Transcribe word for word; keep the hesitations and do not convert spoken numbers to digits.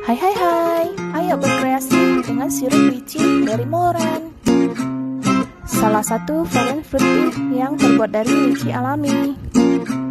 Hai hai hai, ayo berkreasi dengan sirup lychee dari Moran. Salah satu varian fruity yang terbuat dari lychee alami.